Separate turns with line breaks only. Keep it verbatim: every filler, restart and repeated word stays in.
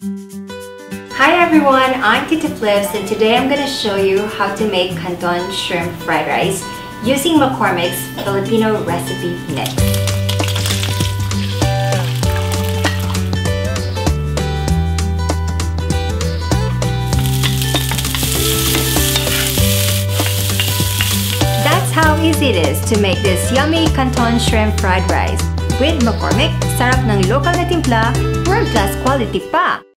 Hi everyone, I'm Tita Flips and today I'm going to show you how to make Canton Shrimp Fried Rice using McCormick's Filipino Recipe mix. That's how easy it is to make this yummy Canton Shrimp Fried Rice. With McCormick, sarap ng local na timpla, world-class quality pa!